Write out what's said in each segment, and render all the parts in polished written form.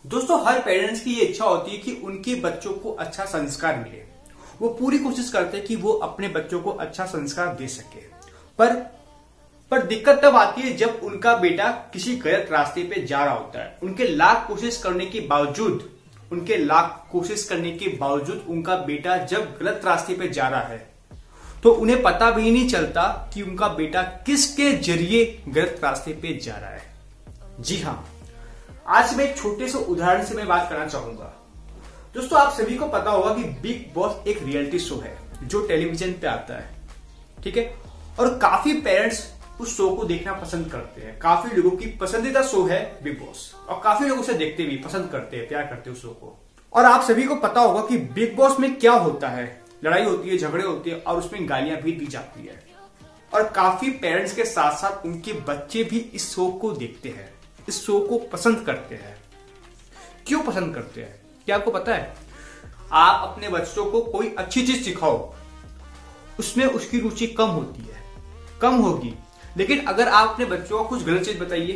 दोस्तों, हर पेरेंट्स की ये इच्छा होती है कि उनके बच्चों को अच्छा संस्कार मिले। वो पूरी कोशिश करते हैं कि वो अपने बच्चों को अच्छा संस्कार दे सके। पर दिक्कत तब आती है जब उनका बेटा किसी गलत रास्ते पे जा रहा होता है। उनके लाख कोशिश करने के बावजूद उनका बेटा जब गलत रास्ते पे जा रहा है तो उन्हें पता भी नहीं चलता कि उनका बेटा किसके जरिए गलत रास्ते पे जा रहा है। जी हाँ, आज मैं एक छोटे से उदाहरण से मैं बात करना चाहूंगा। दोस्तों, आप सभी को पता होगा कि बिग बॉस एक रियलिटी शो है जो टेलीविजन पे आता है, ठीक है। और काफी पेरेंट्स उस शो को देखना पसंद करते हैं। काफी लोगों की पसंदीदा शो है बिग बॉस और काफी लोग उसे देखते भी, पसंद करते हैं, प्यार करते हैं उस शो को। और आप सभी को पता होगा कि बिग बॉस में क्या होता है। लड़ाई होती है, झगड़े होते हैं और उसमें गालियां भी दी जाती है। और काफी पेरेंट्स के साथ साथ उनके बच्चे भी इस शो को देखते हैं, इस शो को पसंद करते हैं। क्यों पसंद करते हैं? क्या आपको पता है? आप अपने बच्चों को कोई अच्छी चीज सिखाओ, उसमें उसकी रुचि कम होती है, कम होगी। लेकिन अगर आप अपने बच्चों को कुछ गलत चीज बताइए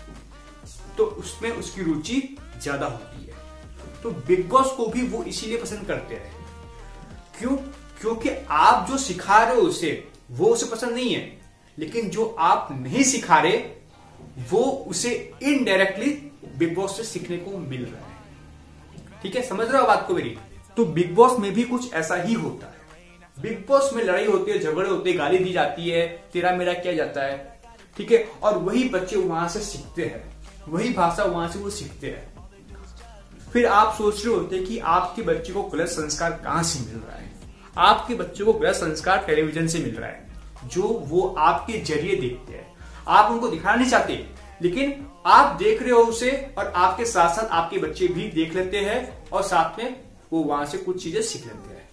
तो उसमें उसकी रुचि ज्यादा होती है। तो बिग बॉस को भी वो इसीलिए पसंद करते हैं। क्यों? क्योंकि आप जो सिखा रहे हो उसे, वो उसे पसंद नहीं है। लेकिन जो आप नहीं सिखा रहे वो उसे इनडायरेक्टली बिग बॉस से सीखने को मिल रहा है। ठीक है, समझ रहे हो बात को मेरी? तो बिग बॉस में भी कुछ ऐसा ही होता है। बिग बॉस में लड़ाई होती है, झगड़े होते हैं, गाली दी जाती है, तेरा मेरा किया जाता है, ठीक है। और वही बच्चे वहां से सीखते हैं, वही भाषा वहां से वो सीखते हैं। फिर आप सोच रहे होते कि आपके बच्चे को गलत संस्कार कहां से मिल रहा है। आपके बच्चे को गलत संस्कार टेलीविजन से मिल रहा है, जो वो आपके जरिए देखते हैं। आप उनको दिखाना नहीं चाहते, लेकिन आप देख रहे हो उसे और आपके साथ साथ आपके बच्चे भी देख लेते हैं और साथ में वो वहां से कुछ चीजें सीख लेते हैं।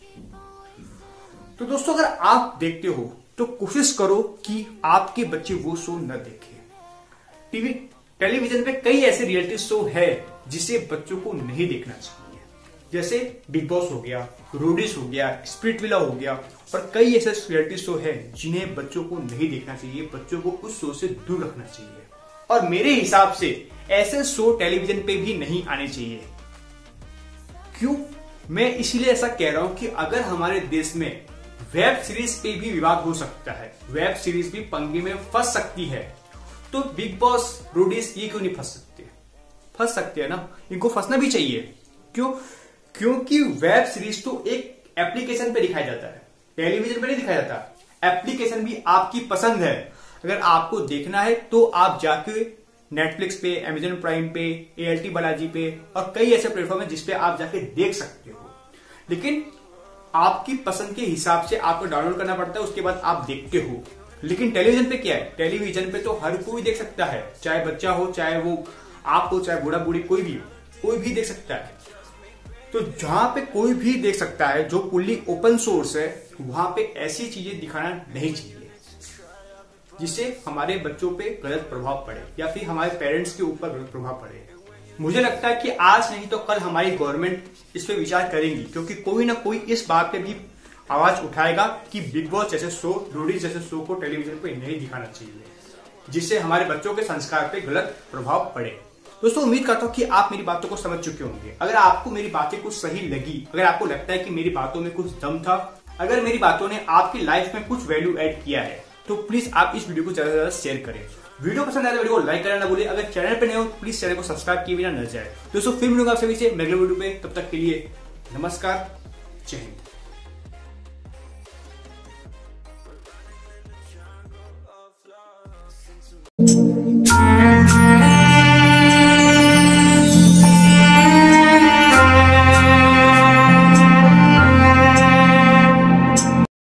तो दोस्तों, अगर आप देखते हो तो कोशिश करो कि आपके बच्चे वो शो न देखें। टेलीविजन पे कई ऐसे रियलिटी शो है जिसे बच्चों को नहीं देखना चाहिए, जैसे बिग बॉस हो गया, रोडीज हो गया, स्पिरिट विला हो गया। और कई ऐसे रियलिटी शो है जिन्हें बच्चों को नहीं देखना चाहिए, बच्चों को उस शो से दूर रखना चाहिए। और मेरे हिसाब से ऐसे शो टेलीविजन पे भी नहीं आने चाहिए। क्यों? मैं इसीलिए ऐसा कह रहा हूं कि अगर हमारे देश में वेब सीरीज पे भी विवाद हो सकता है, वेब सीरीज भी पंगे में फंस सकती है, तो बिग बॉस, रोडीज ये क्यों नहीं फंस सकते? फंस सकते हैं ना, इनको फंसना भी चाहिए। क्यों? क्योंकि वेब सीरीज तो एक एप्लीकेशन पे दिखाया जाता है, टेलीविजन पे नहीं दिखाया जाता। एप्लीकेशन भी आपकी पसंद है। अगर आपको देखना है तो आप जाके नेटफ्लिक्स पे, अमेजन प्राइम पे, एएलटी बालाजी पे और कई ऐसे प्लेटफॉर्म है जिसपे आप जाके देख सकते हो। लेकिन आपकी पसंद के हिसाब से आपको डाउनलोड करना पड़ता है, उसके बाद आप देखते हो। लेकिन टेलीविजन पे क्या है? टेलीविजन पे तो हर कोई देख सकता है, चाहे बच्चा हो, चाहे वो आप हो, चाहे बूढ़ा बूढ़ी, कोई भी हो, कोई भी देख सकता है। तो जहां पे कोई भी देख सकता है, जो फुल्ली ओपन सोर्स है, वहां पे ऐसी चीजें दिखाना नहीं चाहिए जिससे हमारे बच्चों पे गलत प्रभाव पड़े या फिर हमारे पेरेंट्स के ऊपर गलत प्रभाव पड़े। मुझे लगता है कि आज नहीं तो कल हमारी गवर्नमेंट इस पे विचार करेगी, क्योंकि कोई ना कोई इस बात पे भी आवाज उठाएगा कि बिग बॉस जैसे शो, रोडीज जैसे शो को टेलीविजन पे नहीं दिखाना चाहिए, जिससे हमारे बच्चों के संस्कार पे गलत प्रभाव पड़े। दोस्तों, उम्मीद करता हूं कि आप मेरी बातों को समझ चुके होंगे। अगर आपको मेरी बातें कुछ सही लगी, अगर आपको लगता है कि मेरी बातों में कुछ दम था, अगर मेरी बातों ने आपकी लाइफ में कुछ वैल्यू ऐड किया है, तो प्लीज आप इस वीडियो को ज्यादा से ज्यादा शेयर करें। वीडियो पसंद आए तो वीडियो को लाइक करना ना भूलिए। अगर चैनल पे नए हो प्लीज चैनल को सब्सक्राइब किए बिना न जाए। दोस्तों, फिर मिलूंगा आप सभी से अगले वीडियो पे। तब तक के लिए नमस्कार, जय हिंद।